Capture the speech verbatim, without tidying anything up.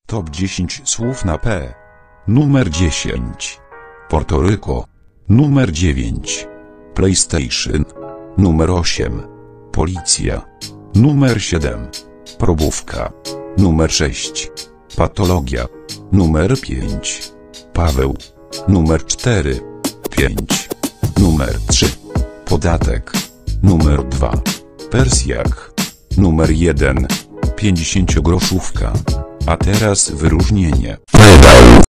Top dziesięć słów na P. Numer dziesięć. Portoryko. Numer dziewięć. PlayStation. Numer osiem. Policja. Numer siedem. Probówka. Numer sześć. Patologia. Numer pięć. Paweł. Numer cztery. pięć. Numer trzy. Podatek. Numer dwa. Persjak. Numer jeden. pięćdziesięciogroszówka. A teraz wyróżnienie.